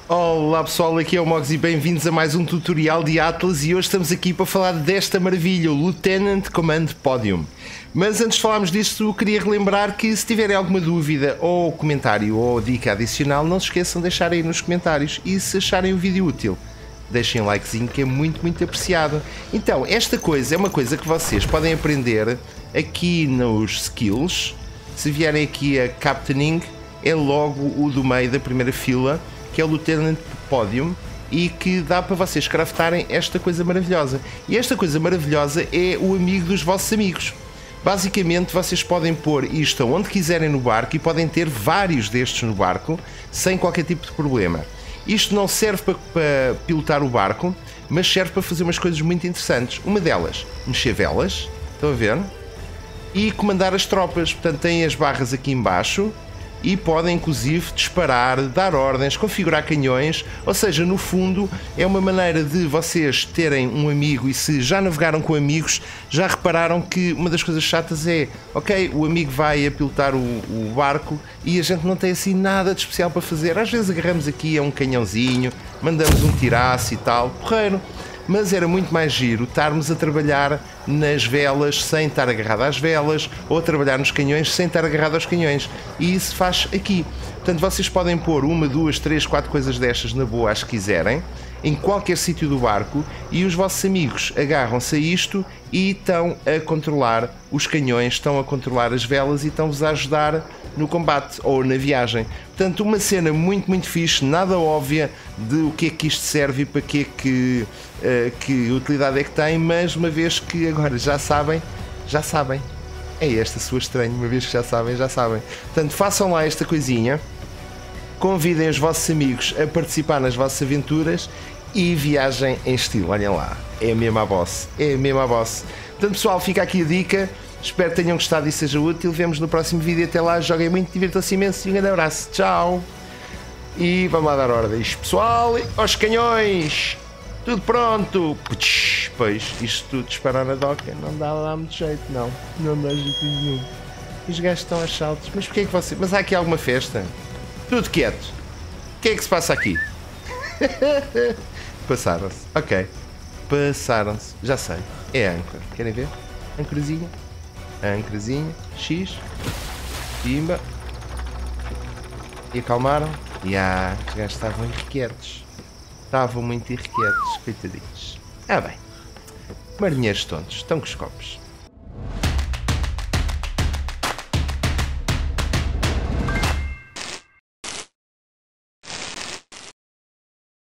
Olá pessoal, aqui é o Mogs e bem-vindos a mais um tutorial de Atlas e hoje estamos aqui para falar desta maravilha, o Lieutenant Command Podium. Mas antes de falarmos disto, queria relembrar que se tiverem alguma dúvida ou comentário ou dica adicional, não se esqueçam de deixar aí nos comentários e se acharem o vídeo útil, deixem um likezinho que é muito apreciado. Então, esta coisa é uma coisa que vocês podem aprender aqui nos skills. Se vierem aqui a Captaining, é logo o do meio da primeira fila, que é o Lieutenant Podium, e que dá para vocês craftarem esta coisa maravilhosa. E esta coisa maravilhosa é o amigo dos vossos amigos. Basicamente vocês podem pôr isto onde quiserem no barco e podem ter vários destes no barco sem qualquer tipo de problema. Isto não serve para pilotar o barco, mas serve para fazer umas coisas muito interessantes. Uma delas, mexer velas, estão a ver? E comandar as tropas. Portanto, têm as barras aqui em baixo e podem inclusive disparar, dar ordens, configurar canhões. Ou seja, no fundo é uma maneira de vocês terem um amigo, e se já navegaram com amigos já repararam que uma das coisas chatas é, ok, o amigo vai a pilotar o barco e a gente não tem assim nada de especial para fazer. Às vezes agarramos aqui a um canhãozinho, mandamos um tiraço e tal, porreiro. Mas era muito mais giro estarmos a trabalhar nas velas sem estar agarrado às velas, ou a trabalhar nos canhões sem estar agarrado aos canhões. E isso faz aqui. Portanto, vocês podem pôr uma, duas, três, quatro coisas destas na boa, as que quiserem, em qualquer sítio do barco, e os vossos amigos agarram-se a isto e estão a controlar os canhões, estão a controlar as velas e estão-vos a ajudar no combate ou na viagem. Portanto, uma cena muito fixe, nada óbvia de o que é que isto serve e para que utilidade é que tem, mas uma vez que agora já sabem. É esta sua estranho, uma vez que já sabem. Portanto, façam lá esta coisinha, convidem os vossos amigos a participar nas vossas aventuras e viagem em estilo. Olhem lá, é mesmo a boss. Portanto, pessoal, fica aqui a dica. Espero que tenham gostado e seja útil. Vemos no próximo vídeo. Até lá, joguem muito, divirtam-se imenso e um grande abraço. Tchau! E vamos lá dar ordens. Pessoal, aos canhões! Tudo pronto! Pois, isto tudo disparar na doca não dá lá muito jeito, não. Não dá jeito nenhum. Os gajos estão aos saltos. Mas porquê é que você... Mas há aqui alguma festa? Tudo quieto. O que é que se passa aqui? Passaram-se. Ok. Passaram-se. Já sei. É a âncora. Querem ver? Ancorazinha. Ancorazinha. X. Pimba. E acalmaram. E os gajos estavam irrequietos. Estavam muito irrequietos. Coitadinhos. Ah bem. Marinheiros tontos. Estão com os copos.